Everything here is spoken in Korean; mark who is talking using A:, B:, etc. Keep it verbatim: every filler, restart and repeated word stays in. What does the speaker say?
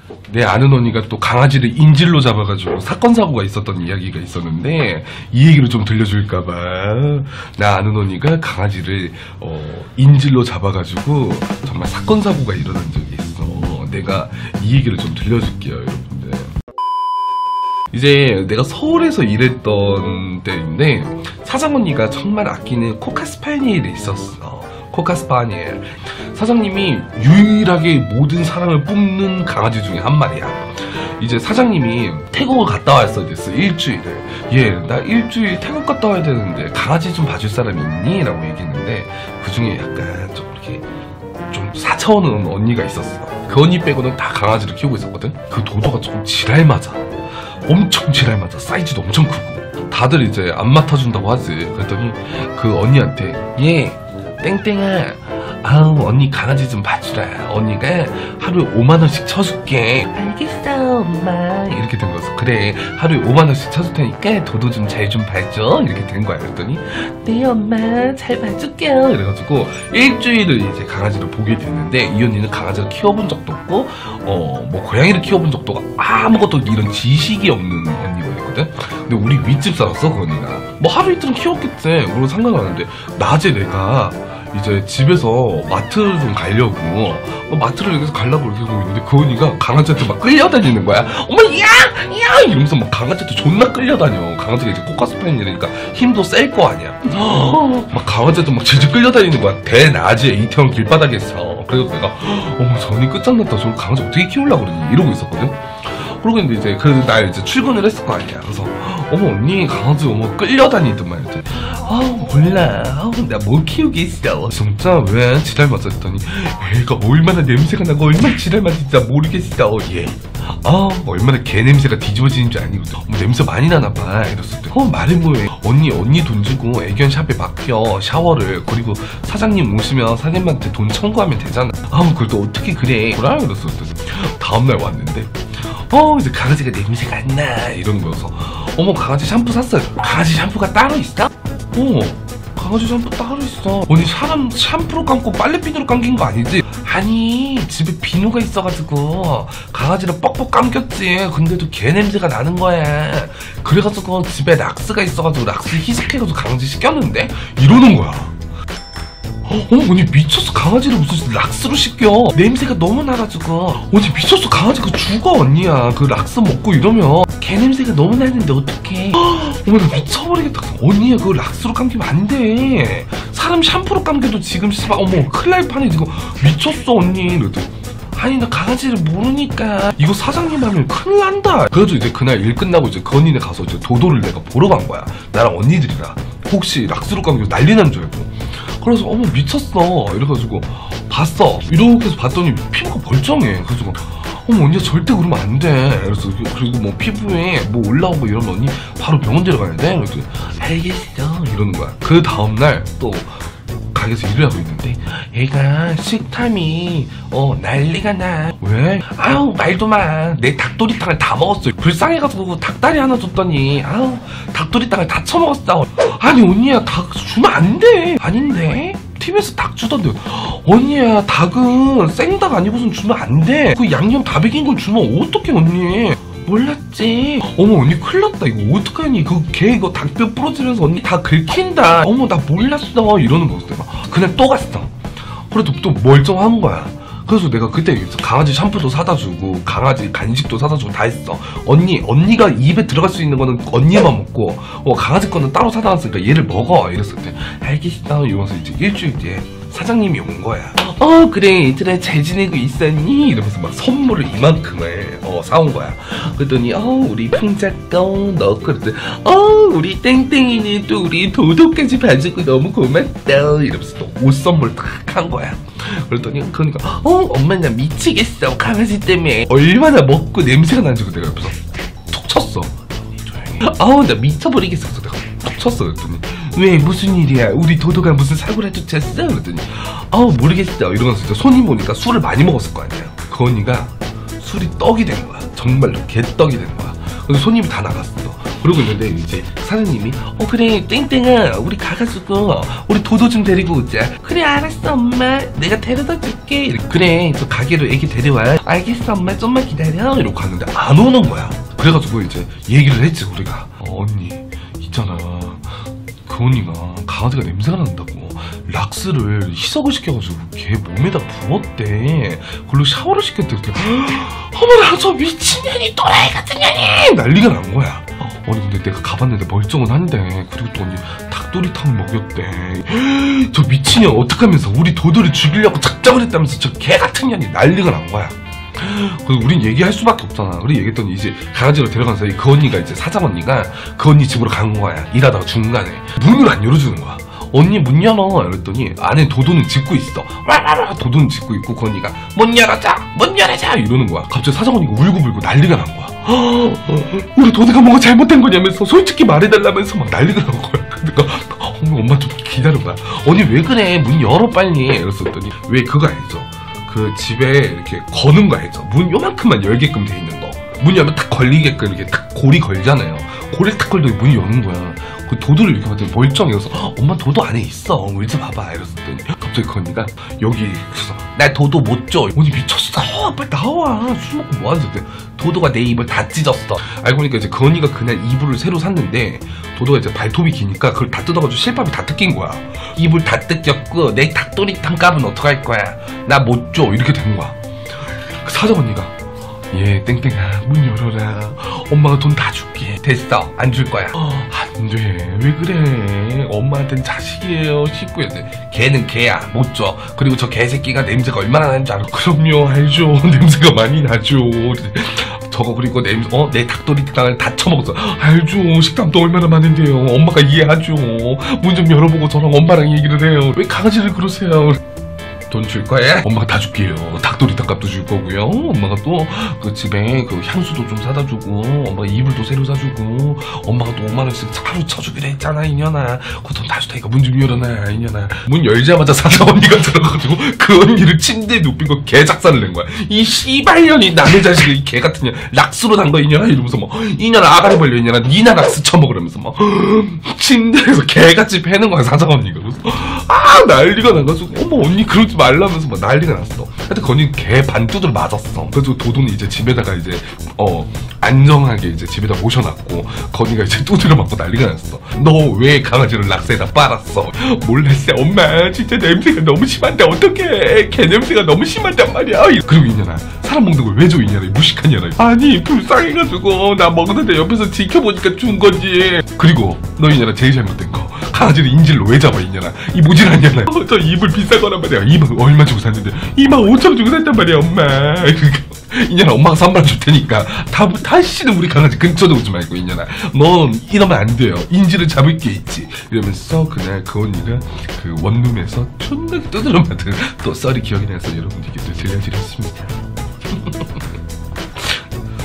A: 내 아는 언니가 또 강아지를 인질로 잡아가지고 사건 사고가 있었던 이야기가 있었는데 이 얘기를 좀 들려줄까봐 나 아는 언니가 강아지를 어, 인질로 잡아가지고 정말 사건 사고가 일어난 적이 있어. 내가 이 얘기를 좀 들려줄게요, 여러분들. 이제 내가 서울에서 일했던 때인데 사장 언니가 정말 아끼는 코카스파니엘이 있었어. 코카스파니엘. 사장님이 유일하게 모든 사랑을 뿜는 강아지 중에 한 마리야. 이제 사장님이 태국을 갔다 왔어. 됐어. 일주일을. 예, 나 일주일 태국 갔다 와야 되는데 강아지 좀 봐줄 사람 있니? 라고 얘기했는데 그 중에 약간 좀 이렇게 좀 사차원은 언니가 있었어. 그 언니 빼고는 다 강아지를 키우고 있었거든. 그 도도가 조금 지랄 맞아. 엄청 지랄 맞아. 사이즈도 엄청 크고. 다들 이제 안 맡아준다고 하지. 그랬더니 그 언니한테 얘 땡땡아, 아우 언니 강아지 좀 봐주라. 언니가 하루에 오만 원씩 쳐줄게. 알겠어 엄마. 이렇게 된 거였어. 그래 하루에 오만 원씩 쳐줄 테니까 도도 좀 잘 좀 봐줘. 이렇게 된 거야. 그랬더니 네 엄마 잘 봐줄게요. 이래가지고 일주일을 이제 강아지를 보게 됐는데 이 언니는 강아지를 키워본 적도 없고 어 뭐 고양이를 키워본 적도 아무것도 이런 지식이 없는 언니거든. 근데 우리 윗집 살았어 그 언니가. 뭐 하루 이틀은 키웠겠지. 그런 상관은 없는데 낮에 내가 이제 집에서 마트를 좀 가려고 어, 마트를 여기서 가려고 이렇게 하고 있는데 그 언니가 강아지한테 막 끌려다니는 거야. 어머 야! 야! 이러면서 막 강아지한테 존나 끌려다녀. 강아지가 이제 코카스파니엘이니까 힘도 셀 거 아니야. 막 강아지한테 막 질질 끌려다니는 거야. 대낮에 이태원 길바닥에서. 그래서 내가 어머 저 언니 끝장났다. 저 강아지 어떻게 키우려고 그러니? 이러고 있었거든. 그러고 있는데 이제 그래서 나 이제 출근을 했을 거 아니야. 그래서 어머 언니 강아지 어머 끌려다니더만. 이랬더니 아 몰라. 아, 나 뭘 키우겠어. 진짜 왜 지랄 맞아 했더니 애가 얼마나 냄새가 나고 얼마나 지랄 맞는지 나 모르겠어. 얘. 아 얼마나 개 냄새가 뒤집어지는 줄 아니거든. 어, 냄새 많이 나나봐. 이랬을 때 어 말해 뭐해. 언니 언니 돈 주고 애견 샵에 맡겨 샤워를. 그리고 사장님 오시면 사장님한테 돈 청구하면 되잖아. 아 그걸 또 어떻게 그래. 뭐라 그랬을 때 다음날 왔는데 어 이제 강아지가 냄새가 안 나 이러는 거여서 어머 강아지 샴푸 샀어요. 강아지 샴푸가 따로 있어? 어 강아지 샴푸 따로 있어. 언니 사람 샴푸로 감고 빨래비누로 감긴 거 아니지? 아니 집에 비누가 있어가지고 강아지를 뻑뻑 감겼지. 근데도 개 냄새가 나는 거야. 그래가지고 집에 락스가 있어가지고 락스 희석해가지고 강아지 씻겼는데? 이러는 거야. 어머 언니 미쳤어. 강아지를 무슨 락스로 씻겨. 냄새가 너무 나가지고. 언니 미쳤어. 강아지가 죽어 언니야. 그 락스 먹고 이러면 개 냄새가 너무 나는데 어떡해. 어머 나 미쳐버리겠다. 언니야 그거 락스로 감기면 안돼. 사람 샴푸로 감겨도 지금 씨발 어머 큰일 날 판에 지금. 미쳤어 언니. 이러더니 아니 나 강아지를 모르니까 이거 사장님 하면 큰일 난다. 그래서 이제 그날 일 끝나고 이제 그 언니네 가서 이제 도도를 내가 보러 간 거야. 나랑 언니들이랑. 혹시 락스로 감기고 난리 난 줄 알고. 그래서 어머 미쳤어. 이래가지고 봤어. 이렇게 해서 봤더니 피부가 멀쩡해. 그래서 어머 언니야 절대 그러면 안 돼. 그래서 그리고 뭐 피부에 뭐 올라오고 이러면 언니 바로 병원 데려가야 돼. 그래서 알겠어 이러는 거야. 그 다음날 또 가게에서 일을 하고 있는데 얘가 식탐이 어 난리가 나. 왜? 아우 말도 마. 내 닭도리탕을 다 먹었어. 불쌍해가지고 닭다리 하나 줬더니 아우 닭도리탕을 다 처먹었어. 아니 언니야 닭 주면 안 돼. 아닌데? 티비에서 닭 주던데. 언니야 닭은 생닭 아니고선 주면 안 돼. 그 양념 다 배긴 걸 주면 어떡해 언니. 몰랐지. 어머 언니 큰일 났다. 이거 어떡하니. 그 개 이거 닭뼈 부러지면서 언니 다 긁힌다. 어머 나 몰랐어. 이러는 거였어. 내가 그냥 또 갔어. 그래도 또 멀쩡한 거야. 그래서 내가 그때 강아지 샴푸도 사다 주고 강아지 간식도 사다 주고 다 했어. 언니 언니가 입에 들어갈 수 있는 거는 언니만 먹고 어 강아지 거는 따로 사다 놨으니까 얘를 먹어. 이랬을 때 알겠어. 이러면서 이제 일주일 뒤에 사장님이 온 거야. 어 그래 얘들아 잘 지내고 있었니? 이러면서 막 선물을 이만큼을 어 사온 거야. 그랬더니 어 우리 풍자꺼 너 그랬더니 어 우리 땡땡이는 또 우리 도도까지 봐주고 너무 고맙다. 이러면서 또 옷 선물 탁 한 거야. 그랬더니 그러니까 어 엄마 나 미치겠어 강아지 때문에. 얼마나 먹고 냄새가 나는지 내가 옆에서 툭 쳤어. 조용히. 아우 나 미쳐버리겠어. 내가 툭 쳤어. 그랬더니 왜 무슨 일이야? 우리 도도가 무슨 사고라도 쳤어? 그랬더니 아우 모르겠어. 이러면서 진짜 손님 보니까 술을 많이 먹었을 거 아니야. 그 언니가 술이 떡이 된 거야. 정말로 개떡이 된 거야. 그래서 손님이 다 나갔어. 그러고 있는데 이제 사장님이 어 그래 땡땡아 우리 가가지고 우리 도도 좀 데리고 오자. 그래 알았어 엄마 내가 데려다 줄게. 그래 저 가게로 애기 데려와. 알겠어 엄마 좀만 기다려. 이러고 갔는데 안 오는 거야. 그래가지고 이제 얘기를 했지 우리가. 어, 언니 있잖아 그 언니가 강아지가 냄새가 난다고 락스를 희석을 시켜가지고 걔 몸에다 부었대. 그걸로 샤워를 시켰대. 어머나 저 미친년이 또라이 같은 년이 난리가 난 거야. 아니 근데 내가 가봤는데 멀쩡은 한데 그리고 또 언니 닭도리탕을 먹였대. 저 미친년 어떡하면서 우리 도도를 죽이려고 작정을 했다면서 저 개 같은 년이 난리가 난 거야. 그래서 우린 얘기할 수밖에 없잖아. 그래 얘기했더니 이제 강아지로 데려간 사이 그 언니가 이제 사장 언니가 그 언니 집으로 간 거야. 일하다가 중간에 문을 안 열어주는 거야. 언니 문 열어 이랬더니 안에 도도는 짖고 있어. 와와와 도도는 짖고 있고 그 언니가 문 열어줘 문 열어줘 이러는 거야. 갑자기 사장 언니가 울고불고 난리가 난 거야. 우리 도도가 뭐가 잘못된 거냐면서 솔직히 말해달라면서 막 난리가 난 거야. 그러니까 엄마 좀 기다려봐. 언니 왜 그래 문 열어 빨리 이랬었더니 왜 그거 알죠? 그 집에 이렇게 거는 거 알죠? 문 요만큼만 열게끔 돼 있는 거. 문 열면 딱 걸리게끔 이렇게 딱 골이 걸잖아요. 골이 딱 걸리고 문이 여는 거야. 그 도도를 이렇게 봤더니 멀쩡해서 엄마 도도 안에 있어 울지 마봐 이랬었더니 갑자기 그 언니가 여기 그래서 나 도도 못 줘. 언니 미쳤어 빨리 나와 술 먹고 뭐하는 소리야. 도도가 내 입을 다 찢었어. 알고 보니까 이제 그 언니가 그날 이불을 새로 샀는데 도도가 이제 발톱이 기니까 그걸 다 뜯어가지고 실밥이 다 뜯긴 거야. 이불 다 뜯겼고 내 닭도리탕 값은 어떡할 거야 나 못 줘 이렇게 된 거야. 그 사장 언니가 예 땡땡아 문 열어라 엄마가 돈 다 줄게. 됐어 안 줄 거야. 어, 안돼 왜 그래 엄마한텐 자식이에요. 식구였대. 걔는 걔야 못 줘. 그리고 저 개새끼가 냄새가 얼마나 나는 줄 알아? 그럼요 알죠 냄새가 많이 나죠. 저거 그리고 냄새 어 내 닭도리탕을 다 처먹었어. 알죠 식당도 얼마나 많은데요. 엄마가 이해하죠. 문 좀 열어보고 저랑 엄마랑 얘기를 해요. 왜 강아지를 그러세요. 돈 줄 거야? 엄마가 다 줄게요. 닭도리탕 값도 줄 거고요. 엄마가 또 그 집에 그 향수도 좀 사다 주고 엄마가 이불도 새로 사주고 엄마가 또 오만 원씩 하루 쳐주기로 했잖아 이년아. 그 돈 다 줄 테니까 문 좀 열어놔 이년아. 문 열자마자 사장 언니가 들어가지고 그 언니를 침대에 눕힌 거 개작살을 낸 거야. 이 씨발년이 남의 자식을 이 개 같은 년 락스로 단 거 이년아 이러면서 뭐 이년아 아가리 벌려 이년아 니나 락스 처먹으라면서 막 침대에서 개같이 패는 거야 사장 언니가. 그래서 아 난리가 나가지고 어머 언니 그러지 말라면서 막 난리가 났어. 하여튼 건이 개 반두들 맞았어. 그래서 도도는 이제 집에다가 이제 어 안정하게 이제 집에다 모셔놨고 건이가 이제 두드려 맞고 난리가 났어. 너 왜 강아지를 락스에다 빨았어? 몰랐어 엄마 진짜 냄새가 너무 심한데 어떡해 개 냄새가 너무 심한단 말이야. 그리고 이년아 사람 먹는 걸 왜 줘 이년아 무식한 년아. 아니 불쌍해가지고 나 먹는데 옆에서 지켜보니까 준 거지. 그리고 너 이년아 제일 잘못된 거 강아지를 인질로 왜 잡아 이년아. 이 모질한 년아. 어, 저 이불 비싼 거란 말이야. 이만 얼마 주고 샀는데 이만 오천 원 주고 샀단 말이야 엄마. 이년아 엄마가 삼만 원 줄 테니까 다, 다시는 우리 강아지 근처도 오지 말고 이년아 넌 이러면 안 돼요. 인질을 잡을 게 있지. 이러면서 그날 그 언니가 그 원룸에서 존나 두드려 맞은 또 썰이 기억이 나서 여러분들께 또 들려드렸습니다.